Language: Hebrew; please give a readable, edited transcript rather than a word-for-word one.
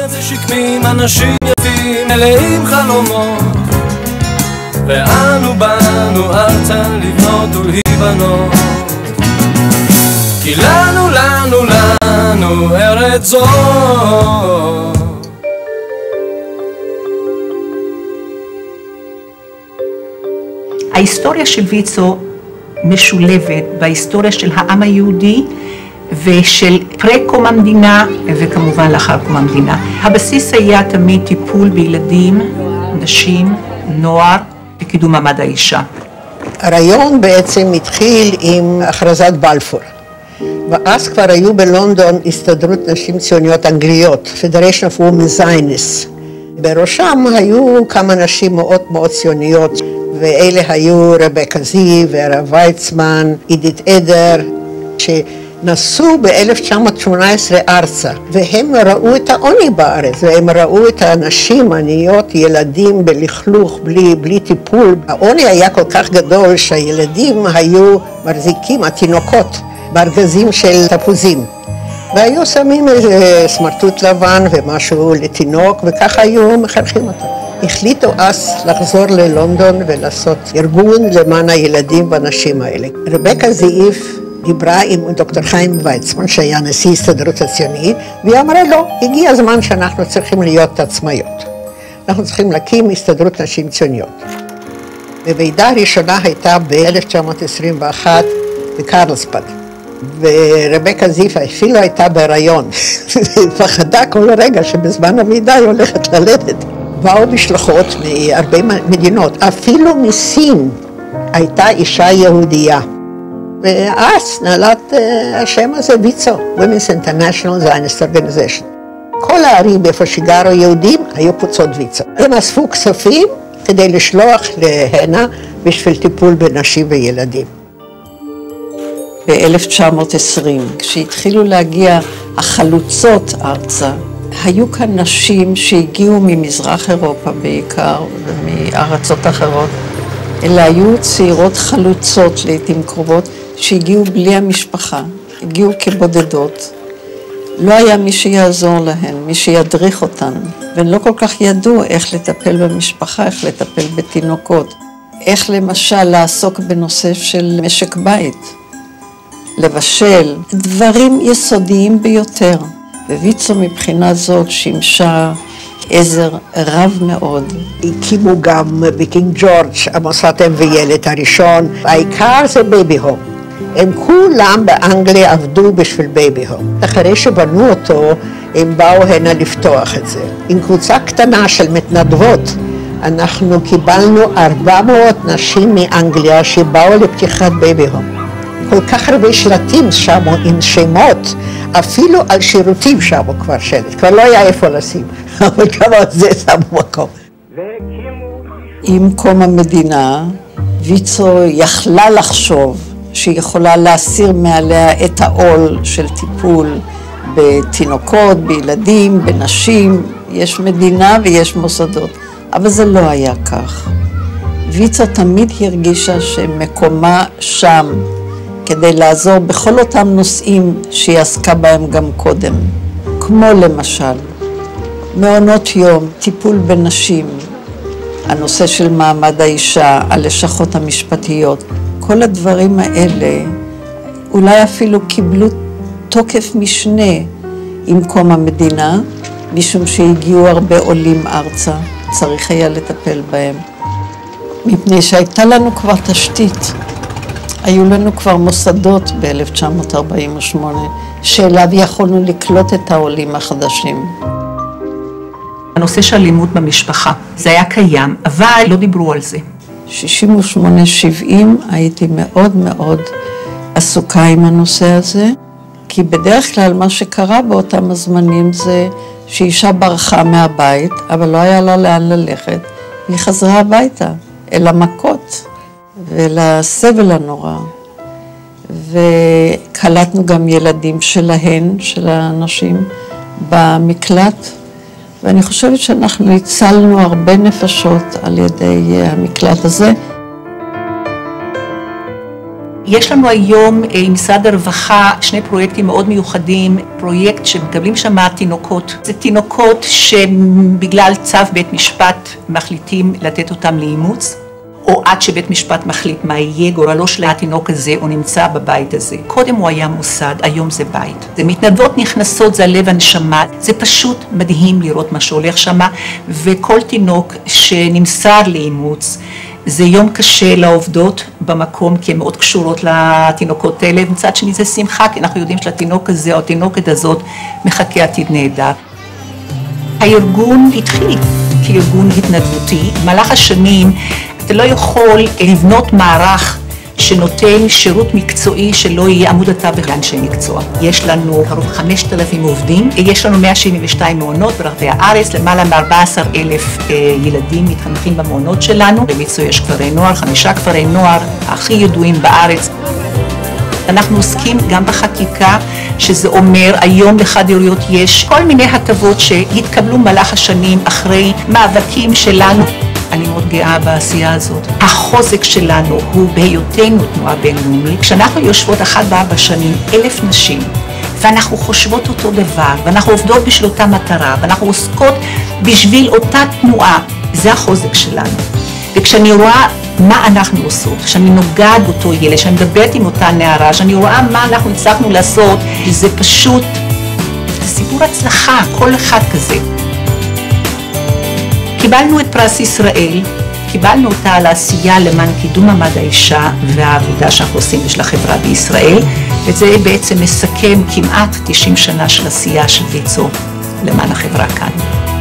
ושקמים אנשים יפים מלאים חלומות, ואנו באנו ארצה לבנות ולהיבנות, כי לנו ארץ זו. ההיסטוריה של ויצו משולבת בהיסטוריה של העם היהודי ושל פרה-קום המדינה וכמובן לאחר קום המדינה. הבסיס היה תמיד טיפול בילדים, נשים, נוער וקידום מעמד האישה. הרעיון בעצם התחיל עם הכרזת בלפור, ואז כבר היו בלונדון הסתדרות נשים ציוניות אנגליות, Federation of Women Zionists. בראשם היו כמה נשים מאוד מאוד ציוניות, ואלה היו רבקה זיו, ורה ויצמן, עידית עדר, שנסעו ב-1918 ארצה, והם ראו את העוני בארץ, והם ראו את האנשים עניות, ילדים בלכלוך, בלי טיפול. העוני היה כל כך גדול שהילדים היו מחזיקים, התינוקות, בארגזים של תפוזים, והיו שמים איזה סמרטוט לבן ומשהו לתינוק, וככה היו מחנכים אותם. החליטו אז לחזור ללונדון ולעשות ארגון למען הילדים והנשים האלה. רבקה זיו דיברה עם דוקטור חיים ויצמן, שהיה נשיא הסתדרות הציונית, והיא אמרה לו, הגיע הזמן שאנחנו צריכים להיות עצמאיות. אנחנו צריכים להקים הסתדרות נשים ציוניות. הוועידה הראשונה הייתה ב-1921 בקרלסבד, ורבקה זיו אפילו הייתה בהיריון, ופחדה כל רגע שבזמן הוועידה היא הולכת ללדת. באו משלחות מהרבה מדינות, אפילו מסין הייתה אישה יהודייה. ואז נעלת השם הזה ויצו, Women's International Zionist Organization. כל הערים איפה שגרו יהודים היו קבוצות ויצו. הם אספו כספים כדי לשלוח להנה בשביל טיפול בנשים וילדים. ב-1920, כשהתחילו להגיע החלוצות ארצה, היו כאן נשים שהגיעו ממזרח אירופה בעיקר ומארצות אחרות. אלה היו צעירות חלוצות לעתים קרובות שהגיעו בלי המשפחה, הגיעו כבודדות. לא היה מי שיעזור להן, מי שידריך אותן, והן לא כל כך ידעו איך לטפל במשפחה, איך לטפל בתינוקות, איך למשל לעסוק בנושא של משק בית, לבשל, דברים יסודיים ביותר. וויצו מבחינה זאת שימשה עזר רב מאוד. הקימו גם בקינג ג'ורג' המוסד אם וילד הראשון, העיקר זה בייבי הום. הם כולם באנגליה עבדו בשביל בייבי הום. אחרי שבנו אותו, הם באו הנה לפתוח את זה. עם קבוצה קטנה של מתנדבות, אנחנו קיבלנו 400 נשים מאנגליה שבאו לפתיחת בייבי הום. כל כך הרבה שלטים שמו עם שמות, אפילו על שירותים שמו כבר שלט, כבר לא היה איפה לשים, אבל גם על זה שמו מקום. עם קום המדינה, ויצו יכלה לחשוב שהיא יכולה להסיר מעליה את העול של טיפול בתינוקות, בילדים, בנשים, יש מדינה ויש מוסדות, אבל זה לא היה כך. ויצו תמיד הרגישה שמקומה שם, כדי לעזור בכל אותם נושאים שהיא עסקה בהם גם קודם. כמו למשל, מעונות יום, טיפול בנשים, הנושא של מעמד האישה, הלשכות המשפטיות, כל הדברים האלה אולי אפילו קיבלו תוקף משנה עם קום המדינה, משום שהגיעו הרבה עולים ארצה, צריך היה לטפל בהם. מפני שהייתה לנו כבר תשתית, היו לנו כבר מוסדות ב-1948, שאליו יכולנו לקלוט את העולים החדשים. הנושא של אלימות במשפחה, זה היה קיים, אבל לא דיברו על זה. 68-70 הייתי מאוד מאוד עסוקה עם הנושא הזה, כי בדרך כלל מה שקרה באותם הזמנים זה שאישה ברחה מהבית, אבל לא היה לה לאן ללכת, והיא חזרה הביתה, אל המכות. ולסבל הנורא, וקלטנו גם ילדים שלהן, של האנשים, במקלט, ואני חושבת שאנחנו הצלנו הרבה נפשות על ידי המקלט הזה. יש לנו היום עם משרד הרווחה שני פרויקטים מאוד מיוחדים, פרויקט שמקבלים שם תינוקות. זה תינוקות שבגלל צו בית משפט מחליטים לתת אותם לאימוץ, או עד שבית משפט מחליט מה יהיה גורלו של התינוק הזה, הוא נמצא בבית הזה. קודם הוא היה מוסד, היום זה בית. זה מתנדבות נכנסות, זה הלב הנשמה, זה פשוט מדהים לראות מה שהולך שם, וכל תינוק שנמסר לאימוץ, זה יום קשה לעובדות במקום, כי הן מאוד קשורות לתינוקות האלה, ומצד שני זה שמחה, כי אנחנו יודעים שלתינוק הזה או התינוקת הזאת מחכה עתיד נהדר. הארגון התחיל כארגון התנדבותי. במהלך השנים אתה לא יכול לבנות מערך שנותן שירות מקצועי שלא יהיה עמוד התווך לאנשי מקצוע. יש לנו קרוב 5,000 עובדים, יש לנו 172 מעונות ברחבי הארץ, למעלה מ14,000 ילדים מתחנכים במעונות שלנו. בויצו יש כפרי נוער, 5 כפרי נוער הכי ידועים בארץ. אנחנו עוסקים גם בחקיקה, שזה אומר היום לחד-הוריות יש כל מיני הטבות שהתקבלו במהלך השנים אחרי מאבקים שלנו. אני מאוד גאה בעשייה הזאת. החוזק שלנו הוא בהיותנו תנועה בינלאומית. כשאנחנו יושבות 1-4 שנים, 1,000 נשים, ואנחנו חושבות אותו דבר, ואנחנו עובדות בשביל אותה מטרה, ואנחנו עוסקות בשביל אותה תנועה, זה החוזק שלנו. וכשאני רואה מה אנחנו עושות, כשאני נוגעת באותו ילד, כשאני מדברת עם אותה נערה, כשאני רואה מה אנחנו הצלחנו לעשות, זה פשוט, זה סיפור הצלחה, כל אחד כזה. קיבלנו את פרס ישראל, קיבלנו אותה על העשייה למען קידום מעמד האישה והעבודה שאנחנו עושים בשביל החברה בישראל, וזה בעצם מסכם כמעט 90 שנה של עשייה של ויצו למען החברה כאן.